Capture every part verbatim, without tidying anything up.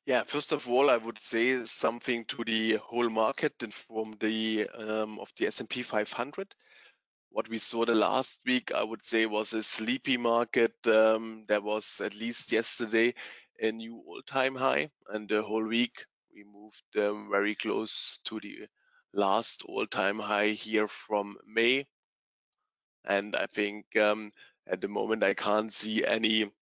Yeah, first of all, I would say something to the whole market and from the um, of the S and P five hundred. What we saw the last week, I would say, was a sleepy market. Um, there was at least yesterday a new all-time high, and the whole week we moved um, very close to the last all-time high here from May. And I think um, at the moment I can't see any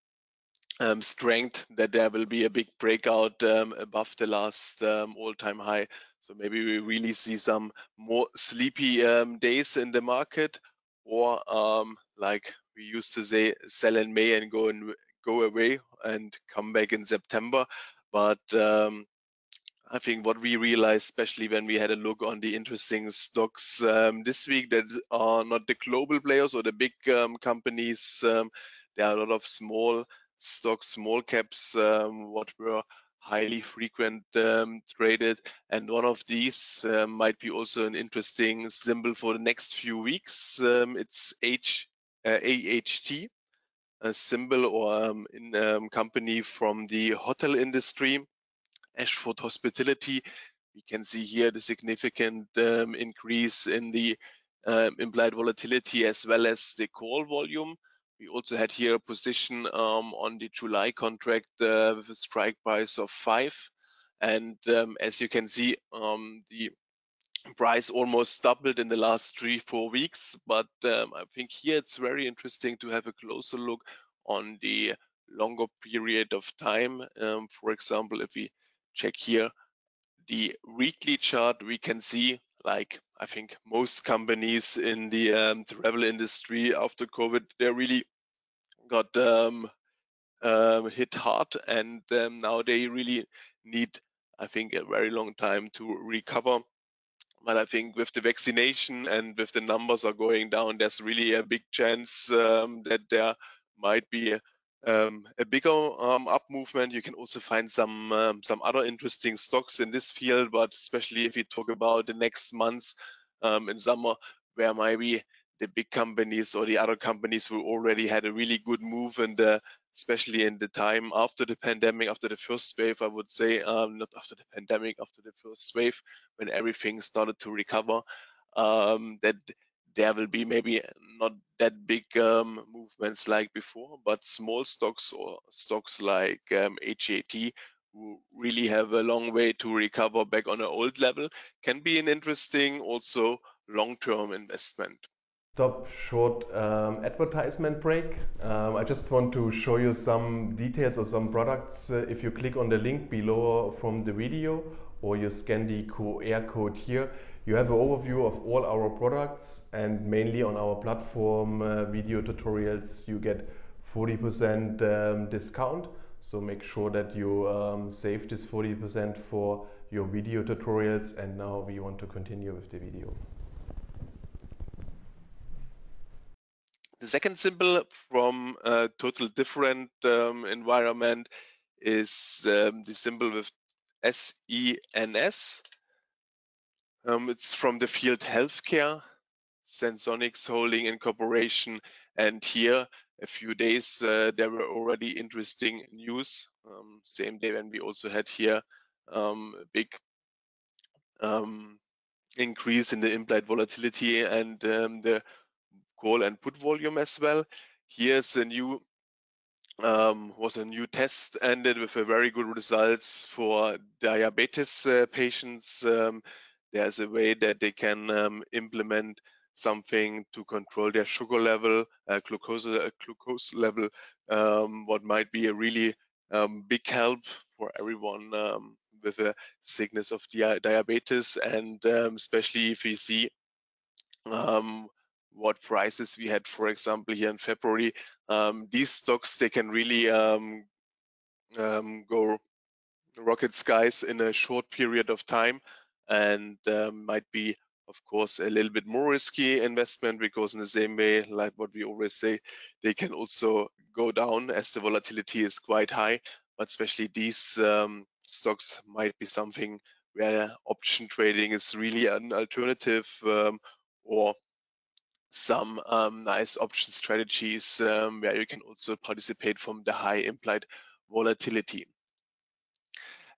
um, strength that there will be a big breakout um, above the last um, all-time high. So maybe we really see some more sleepy um, days in the market, or um, like we used to say, sell in May and go and go away and come back in September. But um, I think what we realized, especially when we had a look on the interesting stocks um, this week, that are not the global players or the big um, companies. Um, there are a lot of small stocks, small caps, um, what were highly frequent um, traded. And one of these um, might be also an interesting symbol for the next few weeks. Um, it's H, uh, A H T, a symbol or um, in, um, company from the hotel industry. Ashford Hospitality. We can see here the significant um, increase in the um, implied volatility as well as the call volume. We also had here a position um, on the July contract uh, with a strike price of five. And um, as you can see, um, the price almost doubled in the last three, four weeks. But um, I think here it's very interesting to have a closer look on the longer period of time. Um, for example, if we check here the weekly chart, we can see, like I think most companies in the um, travel industry after COVID, they really got um, um, hit hard, and um, now they really need, I think, a very long time to recover. But I think with the vaccination and with the numbers are going down, there's really a big chance um, that there might be um, a bigger um, up movement. You can also find some um, some other interesting stocks in this field, but especially if you talk about the next months um, in summer, where maybe the big companies or the other companies who already had a really good move, and especially in the time after the pandemic, after the first wave, I would say, um, not after the pandemic, after the first wave, when everything started to recover, um, that there will be maybe not that big um, movements like before, but small stocks or stocks like um, H A T, who really have a long way to recover back on an old level, can be an interesting also long-term investment. Stop short um, advertisement break. Um, I just want to show you some details of some products. Uh, if you click on the link below from the video or you scan the Q R code here, you have an overview of all our products, and mainly on our platform uh, video tutorials you get forty percent um, discount. So make sure that you um, save this forty percent for your video tutorials. And now we want to continue with the video. The second symbol from a total different um, environment is um, the symbol with S E N S. Um, it's from the field healthcare, Sensonics Holding Incorporation, and here a few days uh, there were already interesting news. Um, same day when we also had here um, a big um, increase in the implied volatility and um, the call and put volume as well. Here's a new um, was a new test, ended with a very good results for diabetes uh, patients. Um, there's a way that they can um, implement something to control their sugar level, uh, glucose, uh, glucose level, um, what might be a really um, big help for everyone um, with a sickness of di diabetes, and um, especially if we see um, what prices we had, for example, here in February. Um, these stocks, they can really um, um, go rocket skies in a short period of time, and um, might be, of course, a little bit more risky investment, because in the same way, like what we always say, they can also go down as the volatility is quite high. But especially these um, stocks might be something where option trading is really an alternative, um, or some um, nice option strategies um, where you can also participate from the high implied volatility.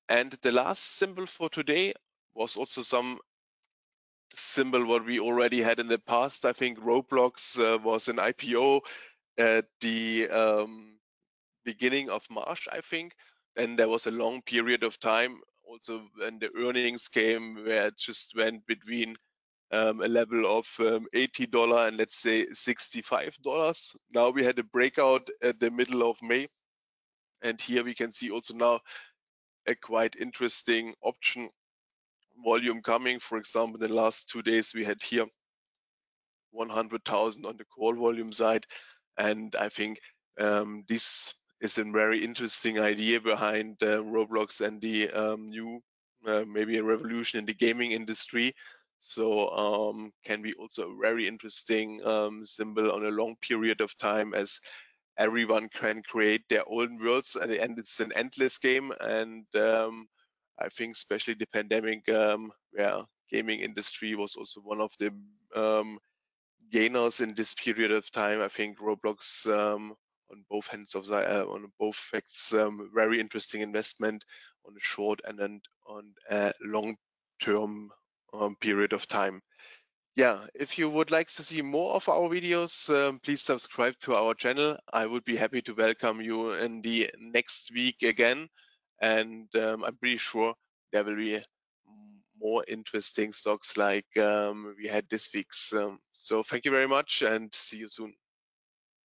And the last symbol for today was also some symbol what we already had in the past. I think Roblox uh, was an I P O at the um, beginning of March, I think. And there was a long period of time also when the earnings came where it just went between um, a level of um, eighty dollars and let's say sixty-five dollars. Now we had a breakout at the middle of May. And here we can see also now a quite interesting option volume coming. For example, in the last two days, we had here one hundred thousand on the call volume side. And I think um, this is a very interesting idea behind uh, Roblox and the um, new, uh, maybe a revolution in the gaming industry. So um, can be also a very interesting um, symbol on a long period of time, as everyone can create their own worlds at the end. It's an endless game. And um, I think especially the pandemic, um, where gaming industry was also one of the um, gainers in this period of time. I think Roblox um, on both hands of the, uh, on both facts, um, very interesting investment on a short and then on a long term um, period of time. Yeah, if you would like to see more of our videos, um, please subscribe to our channel. I would be happy to welcome you in the next week again. And um, I'm pretty sure there will be more interesting stocks like um, we had this week's. Um, so thank you very much and see you soon.